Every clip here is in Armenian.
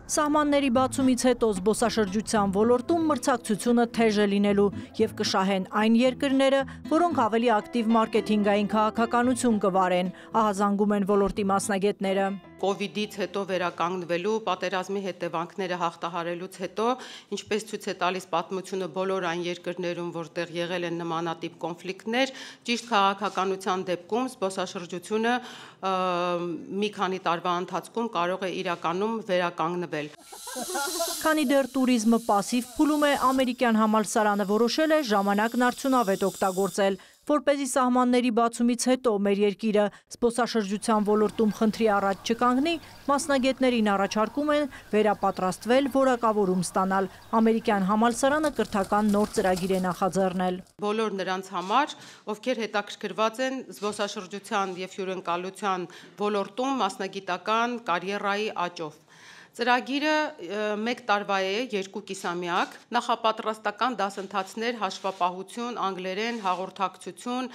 Սահմանների բացումից հետո զբոսաշրջության ոլորտում մրցակցությունը թեժ է լինելու և կշահեն այն երկրները, որոնք ավելի ակտիվ մարքեթինգային քաղաքականություն կվարեն, ահազանգում են ոլորտի մասնագետները։ Կովիդից հետո վերականգնվելու, պատերազմի հետևանքները հաղթահարելուց հետո, ինչպես ցույց է տալիս պատմությունը բոլոր այն երկրներում, որտեղ եղել են նմանատիպ կոնֆլիկտներ, ճիշտ քաղաքականության դեպքում զբոսաշրջությունը մի քանի տարվա ընթացքում կարող է իրականում վերականգնվել։ Քանի դեռ տուրիզմը պասիվ փուլում է, ամերիկյան համալսարանը որոշել է ժամանակն արդյունավետ օգտագործել, որպեսզի սահմանների բացումից հետո մեր երկիրը զբոսաշրջության ոլորտում խնդրի առաջ չկանգնի, մասնագետներին առաջարկում են վերապատրաստվել, որակավորում ստանալ։ Ամերիկյան համալսարանը կրթական նոր ծրագիր է նախաձեռնել։ Բոլոր նրանց համար, ովքեր հետաքրքրված են զբոսաշրջության և հյուրընկալության ոլորտում մասնագիտական կարիերայի աճով։ Ծրագիրը 1 տարվա է, 2 կիսամյակ, նախապատրաստական դասընթացներ, հաշվապահություն, անգլերեն, հաղորդակցություն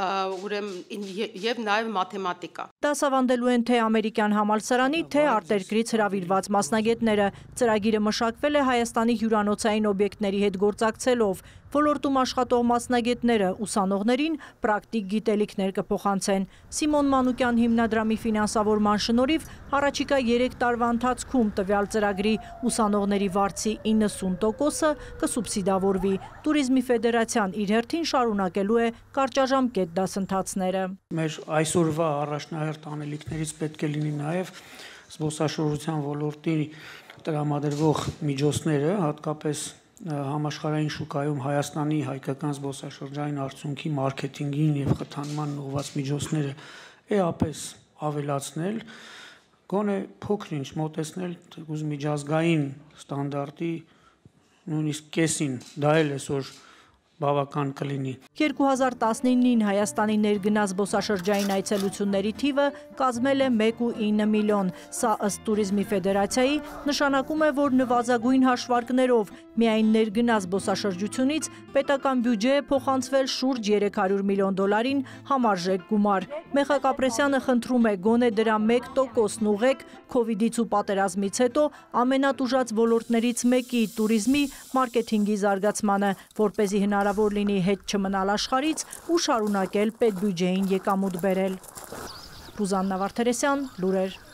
և նաև մաթեմատիկա։ Դասավանդելու են թե ամերիկյան համալսարանի, թե արտերկրից հրավիրված մասնագետները։ Ծրագիրը մշակվել է Հայաստանի հյուրանոցային օբյեկտների հետ գործակցելով։ Ոլորտում աշխատող մասնագետները ուսանողներին պրակտիկ գիտելիքներ կփոխանցեն։ Սիմոն Մանուկյան հիմնադրամի ֆինանսավորման շնորհիվ առաջիկա 3 տարվա ընթացքում տվյալ ծրագրի ուսանողների վարձի 90%-ը կսուբսիդավորվի։ Տուրիզմի ֆեդերացիան իր հերթին շարունակելու է կարճաժամկետ դասընթացները։ Մեր այսօրվա առաջնահերթ անելիքներից պետք է լինի նաև զբոսաշրջության ոլորտի տրամադրվող միջոցները, հատկապես համաշխարհային շուկայում Հայաստանի հայկական զբոսաշրջային արդյունքի մարքեթինգին և խթանման ուղղված միջոցները էապես ավելացնել, գոնե փոքր-ինչ մոտեցնել միջազգային ստանդարտի նույնիսկ կեսին, դա էլ այսօր բավական կլինի։ 2019-ին Հայաստանի ներգնաց զբոսաշրջային այցելությունների թիվը կազմել է 1,9 միլիոն։ Սա ըստ Տուրիզմի ֆեդերացիայի նշանակում է, որ նվազագույն հաշվարկներով միայն ներգնաց զբոսաշրջությունից պետական բյուջե է փոխանցվել շուրջ 300 միլիոն դոլարին համարժեք գումար։ Մեխակ Ապրեսյանը խնդրում է գոնե դրա 1%-ն ուղղեք Քովիդից ու պատերազմից հետո ամենատուժած ոլորտներից մեկի տուրիզմի մարքեթինգի զարգացմանը, որպեսզի հնարավոր լինի հետ չմնալ աշխարհից ու շարունակել պետբյուջեին եկամուտ բերել։ Ռուզաննա Վարդերեսյան, լուրեր։